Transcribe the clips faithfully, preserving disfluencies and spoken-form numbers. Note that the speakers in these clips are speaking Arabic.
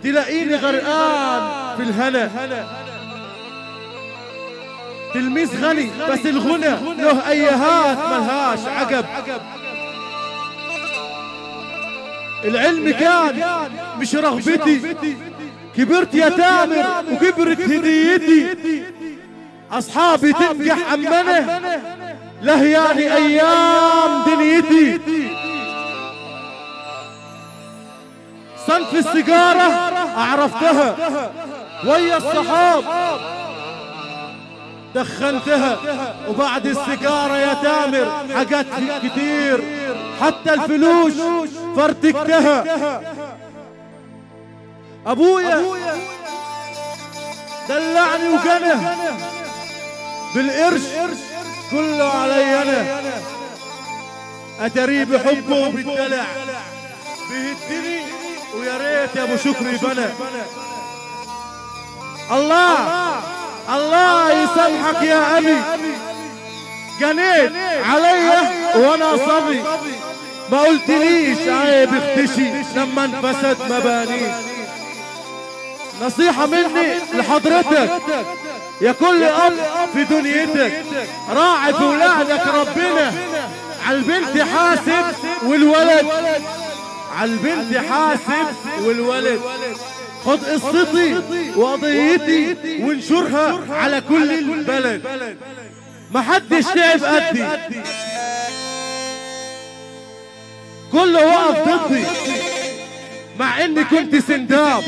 تلاقيني غرقان في الهنا، تلميذ غني بس الغنى له ايهات ملهاش عقب. العلم كان مش رغبتي، كبرت يا تامر وكبرت هديتي. اصحابي تنجح امنه لهياني ايام دنيتي. صنف السيجارة عرفتها ويا الصحاب دخنتها، وبعد السيجارة يا تامر حاجات كتير حتى الفلوس فرتكتها. ابويا دلعني وجنى بالقرش كله علي انا، اتري بحبه وبالدلع بيهدني ويا ريت يا ابو شكري بنا. الله الله يسامحك يا ابي، جنيت عليا وانا صبي، ما قلتليش عيب اختشي لما انفسد مبانيك. نصيحة مني لحضرتك يا كل اب في دنيتك، راعي في ولادك ربنا. عالبنت حاسب والولد، عالبنت حاسب والولد. خد قصتي وقضيتي وانشرها على كل البلد، محدش تعب قدي، كله وقف ضدي، مع اني كنت سنداب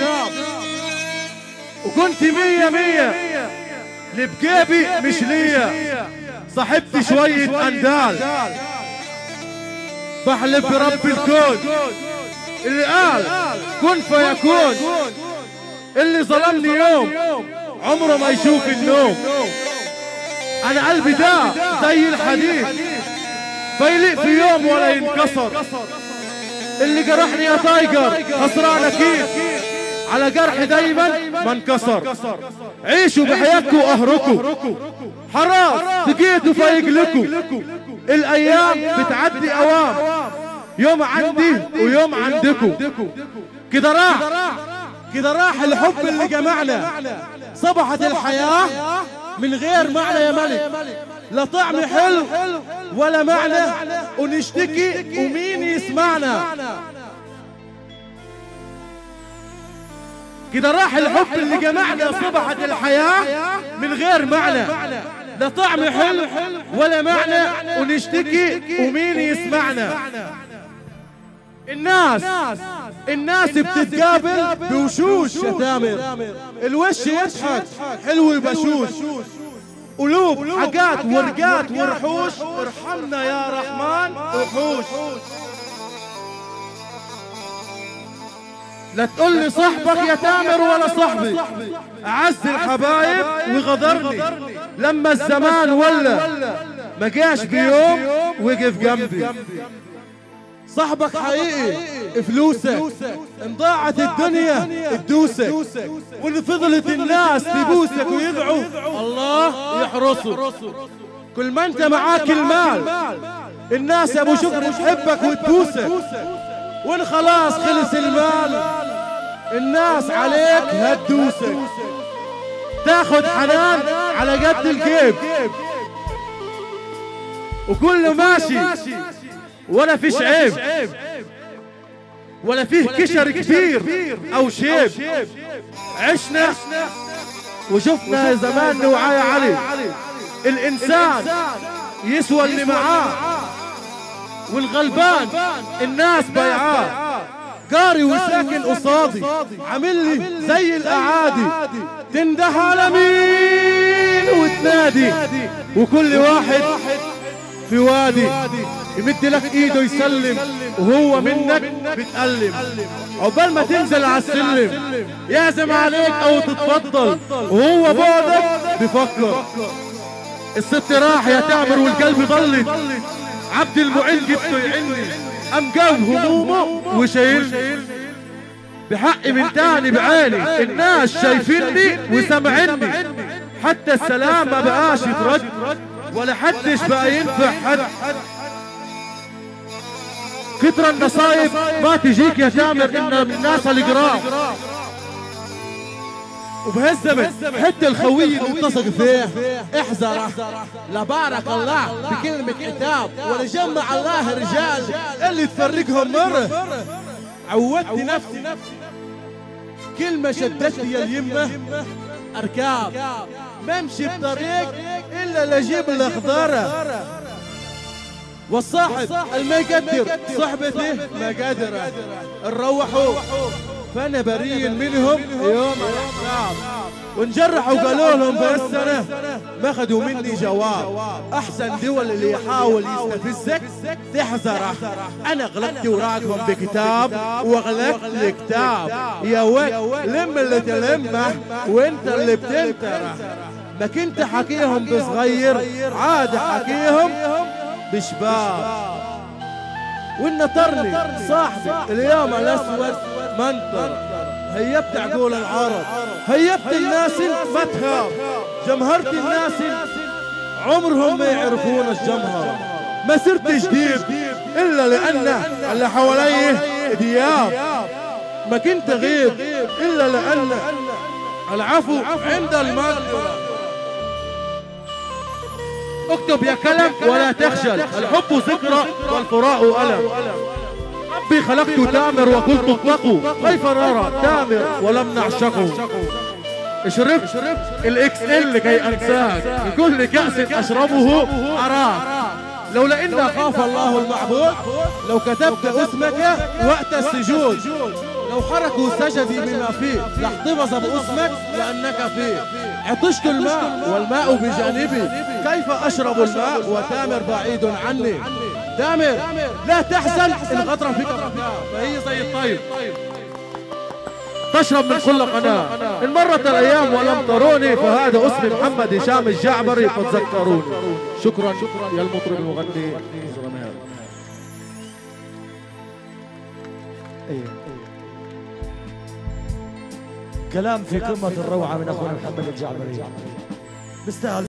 وكنت مية مية، اللي بجيبي مش ليا. صاحبت شوية اندال، بحلف برب الكون اللي قال كن فيكون. اللي ظلمني يوم عمره ما يشوف النوم. انا قلبي ده زي الحديد فيلق في يوم ولا ينكسر. اللي جرحني يا تايجر خسران اكيد، على جرح دايما ما انكسر. عيشوا بحياتكم واهركوا، حرام تجيتوا فيجلكوا. الايام بتعدي اوام، يوم عندي ويوم عندكم. كده راح كده راح الحب اللي جمعنا، صبحت الحياة من غير معنى يا ملك. لا طعم حلو ولا معنى، ونشتكي ومين يسمعنا. كده راح الحب اللي جمعنا، صبحت الحياة من غير معنى. لا طعم حلو ولا معنى، ونشتكي ومين يسمعنا. الناس الناس بتتقابل بوشوش يا تامر، الوش يضحك حلو بشوش، قلوب حاجات ورقات ورحوش. ارحمنا يا رحمن وحوش. لا تقول لي صاحبك يا تامر ولا صاحبي، اعز الحبايب وغدرني لما الزمان ولا ما جاش بيوم وقف جنبي. صاحبك حقيقي فلوسك، ان ضاعت الدنيا تدوسك، وان فضلت الناس تبوسك ويدعوا الله يحرسك. كل ما انت معاك المال الناس يا ابو شكر تحبك وتبوسك، وان خلاص خلص المال الناس عليك هتدوسك. تاخد حنان على قد الجيب وكله ماشي ولا فيش عيب، ولا فيه كشر كبير او شيب. عشنا وشفنا زمان نوعاية علي، الانسان يسوى اللي معاه، والغلبان الناس بيعاه. قاري وساكن قصادي عامل لي زي الاعادي، تنده على مين وتنادي، وكل واحد في وادي يمد لك ايده يسلم وهو منك بتألم. عقبال ما تنزل على السلم يعزم عليك او تتفضل وهو بعدك بفكر. الست راح يا تعمر والقلب ضلت، عبد المعين جبته يعني قام جاب همومه وشايلني بحقي من تاني بعيني. الناس شايفيني وسامعيني، حتى السلام ما بقاش يترد ولا حدش بقى ينفع حد. كتر النصايب ما تجيك يا تامر ان الناس القراب وبهالزمن حتى الخوي اللي التصق فيه احذره، لبارك الله بكلمة كتاب ولا جمع الله رجال اللي تفرقهم مرة. عودت نفسي كل ما شدت لي اليمة اركاب، ما امشي بطريق الا لجيب الاخضر، والصاحب الما يقدر صحبته ما قادره، نروحوا فانا بريء منهم يوم الاحزاب، ونجرحوا قالوا لهم بهالسنه ما اخذوا مني جواب. احسن دول اللي يحاول يستفزك تحذره، انا غلقت وراكهم بكتاب واغلقت الكتاب، يا ولد لم اللي تلمه وانت اللي بتنتره، ما كنت حكيهم بصغير عاد حكيهم بشباب. والنطرني صاحبي اليوم الاسود منطر، هيبت عقول العرب، هيبت الناس ما تخاف، جمهرت الناس عمرهم ما يعرفون الجمهرة، ما صرت جديد الا لان اللي حواليه دياب، ما كنت غيب الا لان العفو عند المقدرة. اكتب يا كلم ولا تخجل، الحب ذكرى والفراق ألم، ربي خلقت تامر وقلت اطلقوا، كيف نرى تامر ولم نعشقه، شربت الاكس ال كي انساك، بكل كأس اشربه اراك، لولا ان خاف الله المعبود لو كتبت اسمك وقت السجود، لو حركوا سجدي بما فيه لاحتفظ باسمك لانك فيه، عطشت الماء والماء بجانبي، كيف اشرب الماء وتامر بعيد عني، تامر لا تحزن ان غدر فيك فهي زي الطيب تشرب من كل قناة، إن مرت الأيام ولم تروني فهذا اسمي محمد هشام الجعبري فتذكروني. شكرا يا المطرب المغني زرمير. كلام في قمة الروعة من أخونا محمد الجعبري، بيستاهل.